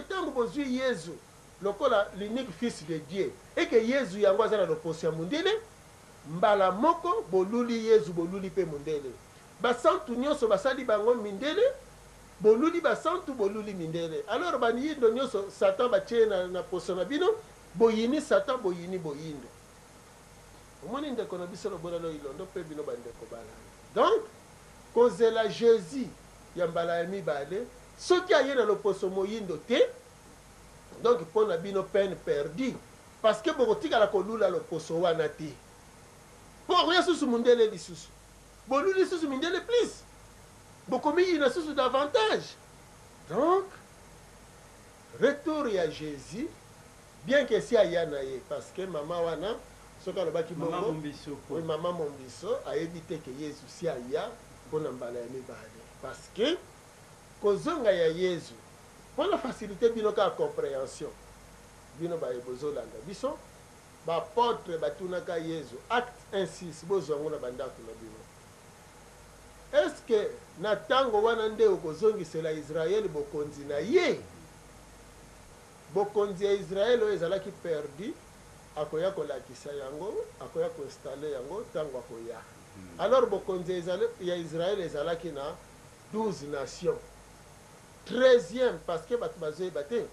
tant que vous Jésus, l'unique fils de Dieu, et que Jésus y a dans l'opposition mondiale, mbala moko boluli Jésus boluli pe mondele. Basantu nyonso basali bango mindele, boluli basantu boluli mindele. Alors bani nyonso Satan batie na poso na bino, boyini Satan boyini boyindo. Omoni ndeko na biso lobola lo ilondo pe bino bandeko bala. Donc kozela Jésus ya mbala ya mibale, soki aye na loposo moyindo te, donc pona bino peine perdue, parce que bokotika la kolula loposo wana te. Pour rien sous mundele lisusu. Boluli sous mundele plus. Bokomi ina sous davantage. Donc retour à Jésus, bien que si ayana ye, parce que maman wana soka lobaki bongo. Maman Mombiso. Oui, maman Mombiso a évité que Jésus si aya pona mbala ya mibale. Parce que kozonga ya Jésus pour la facilité bino ka compréhension. Bino ba ebozolanda biso. Ba porte batunaka Yesu acte 1:6 bozongo na bandako na bino. Est-ce que na tango wana nde okozongisela Israël bokonzi na ye? Bokonzi ya Israël oyo ezalaki perdu, akoya kolakisa yango, akoya koinstalle yango tango akoya. Alors bokonzi ya Israël ezalaki na 12 nations. 13e parce que batu bazoyeba te.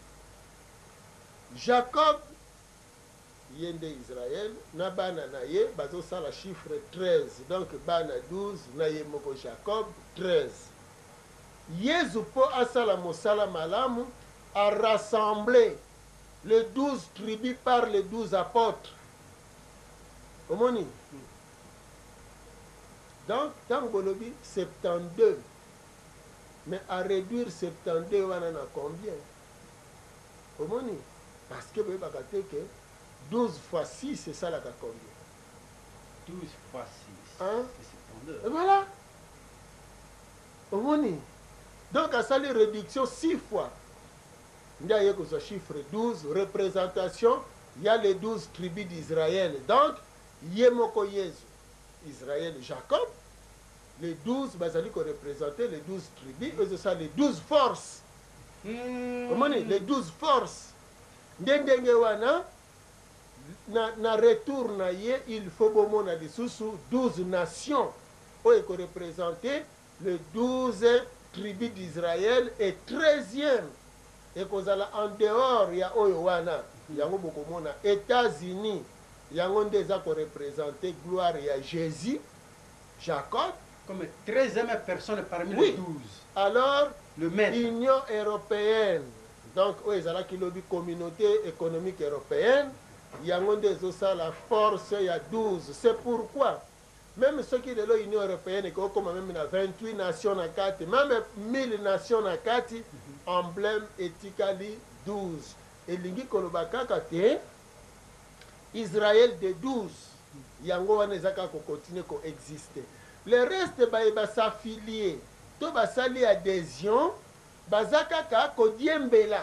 Jacob yende Israël na bana na ye bazo sala chiffre 13, donc bana 12 na ye moko Jacob 13. Yesu po asala mosala malamu a rassemblé les 12 tribus par les 12 apôtres. Omoni. Donc tant bolobi 72, mais à réduire 72 wana na combien? Omoni. Parce que vous avez que 12 fois 6, c'est ça la combien? 12 fois 6, hein? C'est 72. Et voilà. Donc, à ça, les réductions 6 fois. Il y a le chiffre 12, représentation, il y a les 12 tribus d'Israël. Donc, Yemoko Yezu, Israël, Jacob, les 12, basali qui représentaient les 12 tribus, et c'est ça, les 12 forces. Les 12 forces. Ndenge wana, na retour na ye, il faut bomona lisusu 12 nations qui représentaient les 12 tribus d'Israël et 13e et kozala en dehors ya oyo wana yango bokomona États-Unis yango ndeza ko représenter gloire ya Jésus, Jacob comme 13e personne parmi oui. Les 12. Alors le maître. Union européenne, donc oyo ezala ki lobi communauté économique européenne yango ndezo ça la force ya 12. C'est pourquoi même ceux qui de l'Union européenne et comme même 28 nations na kati, même 1000 nations na kati, emblème éthically 12. Et lingi kolobakaka te Israël de 12. Yango wana ezaka ko continuer ko exister. Le reste ba s'affilier, to ba sali adhésion, bazaka ka ko diembela.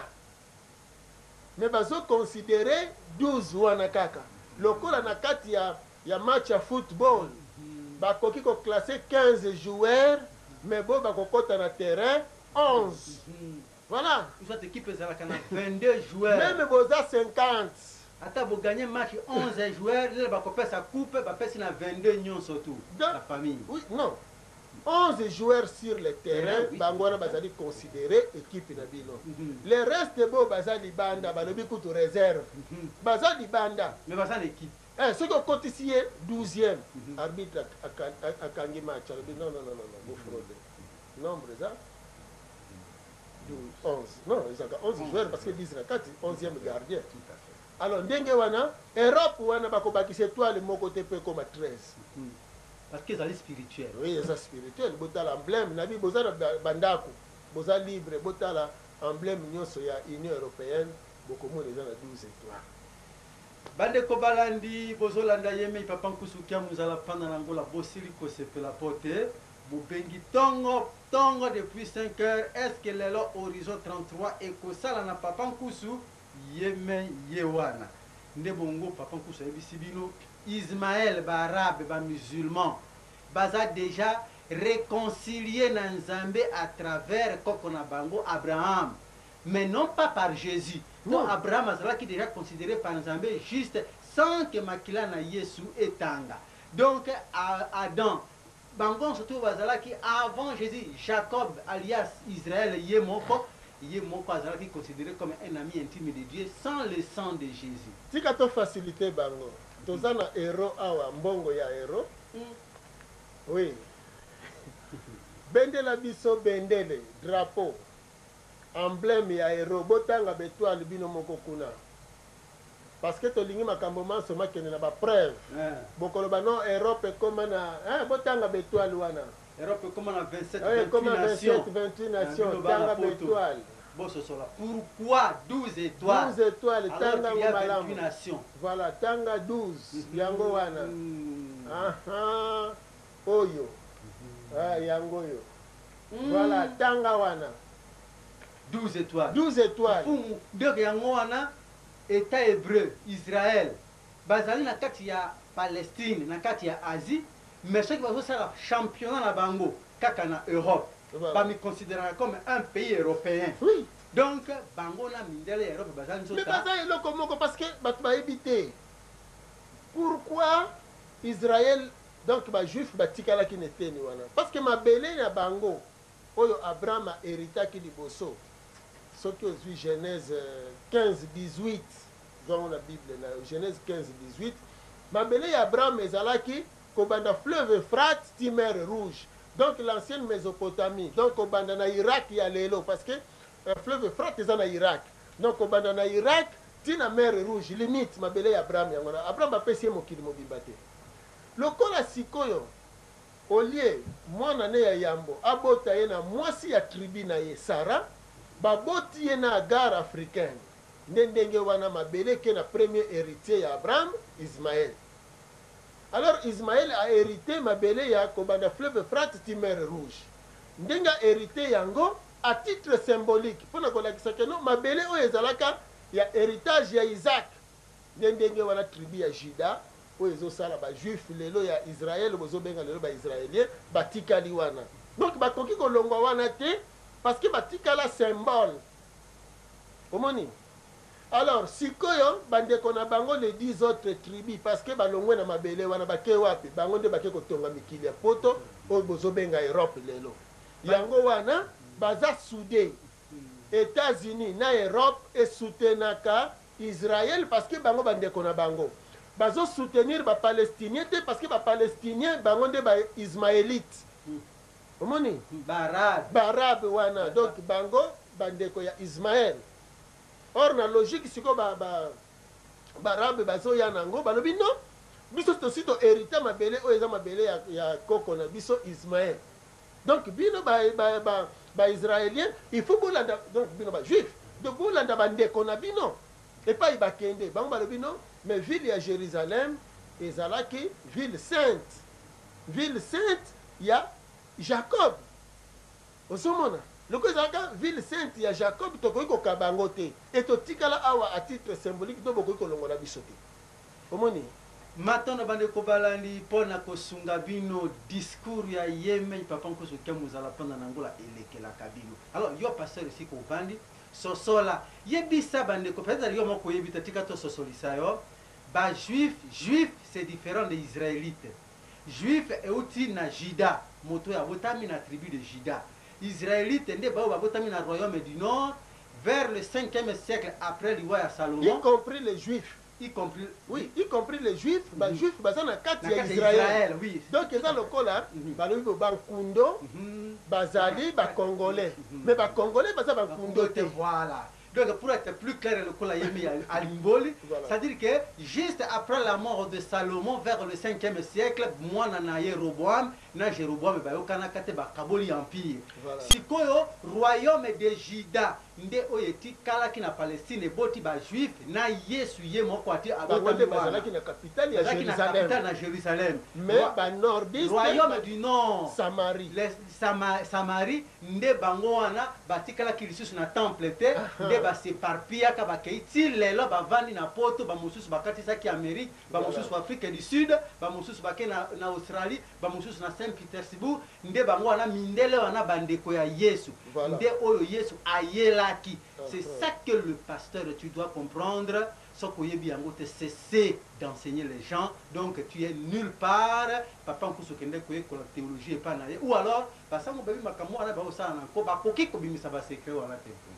Mais bazo considérer 12 wana kaka. Lokola na kati ya match ya football. Bakoki ko classer 15 joueurs, mais bon bakokota na terrain 11. Voilà. Cette équipe est 22 joueurs. Même boza 50. Ata vous gagnez match 11 joueurs, ils vont couper sa coupe, va passer na 22 nions surtout. La famille. Oui, non. 11 joueurs sur le terrain, oui. Bangwana bazali considéré équipe na bino. Le reste bo bazali banda, balobi kutu réserve. Bazali banda. Mais bazali équipe. Ce qui est ici, 12e, arbitre à Kangi match. Non, vous fraudez. Nombre, ça 12, 11. Non, ils ont 11 joueurs parce qu'ils disent 11e gardien. Tout à fait. Alors, ndenge wana, Europe, wana bakobaki c'est toi le mot côté peu comme 13. Parce qu'ils sont spirituels. Oui, ils sont spirituels. Bota l'emblème, nabi boza bandako, boza libre, bota l'emblème nyonso ya Union européenne, beaucoup moins les gens à 12 étoiles. Bande Kobalandi, Bozolanda Yeme, Papa Nkusukia, Muzala Pananangola, Bosili Kosepela Pote, Bubengi Tongo, Tongo depuis 5 heures, est-ce que le horizon 33 et Kosala na Papa Nkusu, Yeme Yewana. Ndebongo, Papa Nkusu, Ebisibino, Ismaël, Barabe, ba musulman, Baza déjà réconcilié dans Zambé à travers Kokona Bango, Abraham. mais non pas par Jésus. Non. Donc Abraham azalaki déjà considéré par Nzambe juste sans que makila na Yesu etanga. Donc Adam bango surtout bazalaki avant Jésus, Jacob alias Israël Yemoko azalaki considéré comme un ami intime de Dieu sans le sang de Jésus. Tika to facilité bango. Tozana héros awa mbongo ya héros. Oui. Bendela biso bendele drapeau. Emblème ya héros botanga betwali bino moko kuna. Parce que tolingi makambo manso makene na ba preuve. Bokolo bano Europe comme na botanga betwali wana. Europe comme na 27 28 nations tanga betwali. Bon ce soir. Pourquoi 12 étoiles? 12 étoiles tanga malamu. Voilà, tanga 12 yango wana. Aha. Oyo. Yango yo. Voilà, tanga wana. 12 étoiles. 12 étoiles. Donc yango wana état hébreu Israël. Bazali na kati ya Palestine, na kati ya Asie, mais ceux qui vont faire championnat na bango kaka na Europe. Ba mi considéré comme un pays européen. Oui. Donc bango na mindele Europe bazali nzota. Mais bazali loko moko parce que batu ba ebité. Pourquoi Israël donc ba juif batikala ki neteni wana? Parce que mabele na bango oyo Abraham a hérité ki liboso. Soki ozwi Genèse 15-18 dans la Bible, na Genèse 15-18, mabele ya Abraham ezalaki kobanda fleuve Euphrates ti mer Rouge. Donc l'ancienne Mésopotamie, donc kobanda na Irak ya lelo parce que fleuve Euphrates eza na Irak. Donc kobanda na Irak ti na mer Rouge, limite mabele ya Abraham yango na Abraham apesi mokili mobimba te. Lokola sikoyo olie mwana ne ya yambo abota ye na mwasi ya tribu na ye Sara, baboti ye na Agar africaine. Ndenge wana mabele ke na premier héritier ya Abraham, Ismaël. Alors Ismaël a hérité mabele ya kobanda fleuve Euphrates ti mer Rouge. Ndenge a hérité yango à titre symbolique pona kolakisa ke no mabele oyo ezalaka ya héritage ya Isaac. Ndenge wana tribu ya Juda oyo ezosala ba juif lelo ya Israël bozobenga lelo ba israélien batikali wana. Donc bakoki kolongwa wana te parce que batikala symbole. Omoni. Alors sikoyo bandeko na bango les 10 autres tribus parce que balongwe na mabele wana bake wapi bango nde bake kotonga mikili ya poto oyo bozobenga Europe lelo. Yango wana baza soudé. États-Unis na Europe et soutenaka Israël parce que bango bandeko na bango bazo soutenir ba palestinien te parce que ba palestinien bango nde ba ismaélite. Omoni barabe wana donc bango bandeko ya Ismaël. Or na logique siko barabe bazo ya nango balobi non biso to hérité mabele o eza mabele ya koko na biso Ismaël. Donc bino ba israélien il faut bolanda donc bino ba juif de bolanda bandeko na bino et pas ibakende bango balobi non mais ville ya Jérusalem ezalaki ville sainte ya Jacob. Osomona loko ezalaka ville sainte ya Jacob tokoki kokaba yango te et totikala awa à titre symbolique to bokoki kolongola biso te. Omoni Maintenant bandeko balandi pona kosunga bino discours ya yeme papa nkoso ke muzala pona nangola elekela kabino. Alors yo pasteur ici ko vandi sosola yebisa bandeko peut-être yo moko yebita tika to sosolisa yo ba juif c'est différent des israélites. Juif est outil na Juda moto ya botami na tribu de Juda. Israélite nde ba botami na royaume du nord vers le 5e siècle après l'Iwa ya Salomon, y compris les juifs. Y compris les juifs, ba juifs baza na kati ya Israël. Oui. Donc eza lokola balobi bankundo bazali ba congolais. Mais ba congolais baza bankundo te. Voilà. Donc pour être plus clair le kola yemi à Limboli, c'est-à-dire que juste après la mort de Salomon vers le 5e siècle, moi na Jéroboam, na Jéroboam ba yokana kate ba Kaboli empire. Sikoyo royaume de Juda nde oyeti kala ki na Palestine boti ba juif na Yesu ye moko ati abota bazala ki na capitale ya Jérusalem. Mais ba nordiste royaume du nord Samarie. Samarie nde bango wana batikala ki lisusu na temple te nde ba s'éparpilla ka ba keiti lelo ba vandi na poto ba mususu bakatisa ki Amérique ba mususu Afrique du Sud ba mususu bake na Australie ba mususu na Saint-Pétersbourg nde bango wana mindele wana bandeko ya Yesu nde oyo Yesu ayelaki C'est ça que le pasteur, tu dois comprendre. Ce que tu cesser d'enseigner les gens. Donc tu es nulle part. Papa, on la théologie est pas. Ou alors, parce que mon bébé m'a ça en encore. Bah, ça va s'écrire.